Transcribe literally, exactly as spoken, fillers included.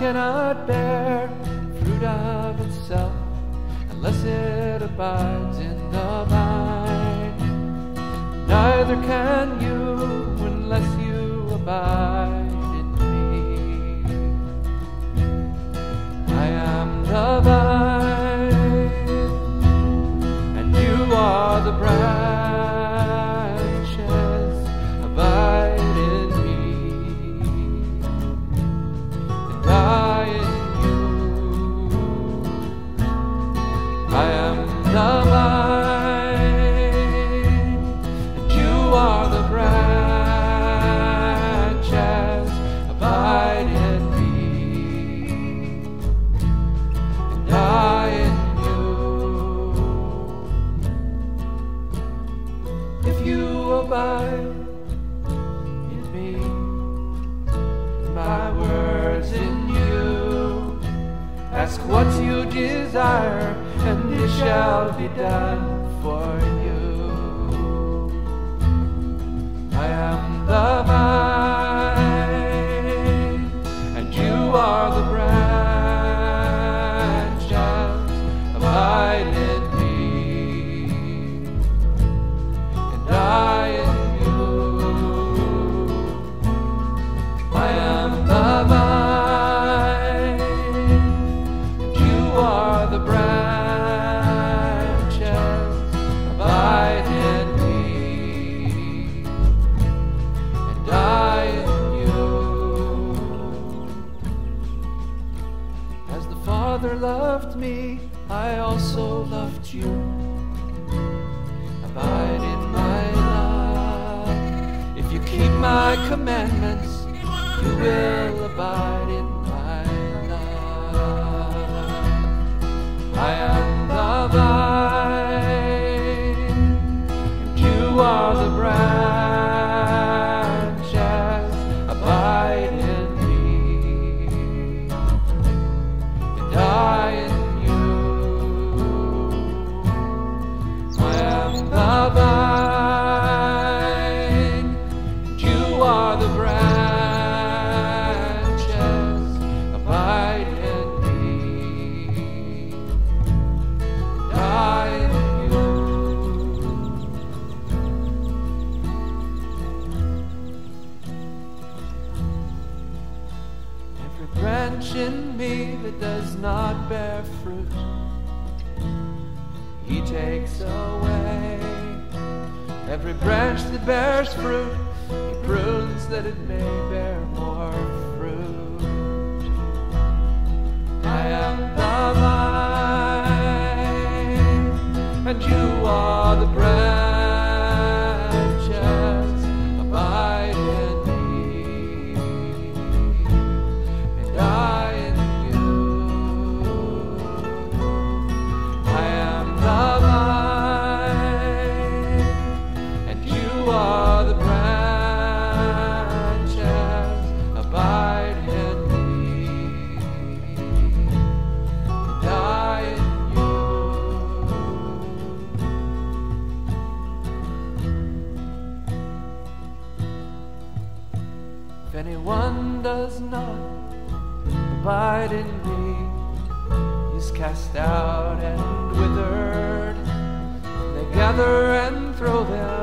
cannot bear fruit of itself unless it abides in the vine. Neither can you unless you abide in me. I am the vine, and you are the branches. Abide in me, and I in you. I am the vine, and you are the branches. Abide in me, and I in you. If you abide in me, and my words in you, ask what you desire, and it shall be done for you. I am the vine, and you are the branches. Abide in me, and I in you. I am the vine, and you are the branches. Abide in me, and I in you. As the Father loved me, I also loved you. Abide in my love. If you keep my commandments, you will abide in my love. I am the vine, and you are the branches. Abide in me, and I in you. I am the vine, and you are the branches. Abide in me, and I in you. Every branch in me that does not bear fruit, He takes away. Every branch that bears fruit, He prunes that it may bear more fruit. I am the vine, and you are the branches. Abide in me, and I in you. I am the vine, and you are the branches. Abide in me, and I in you. If anyone does not abide in me, he's cast out and withered. They gather and throw them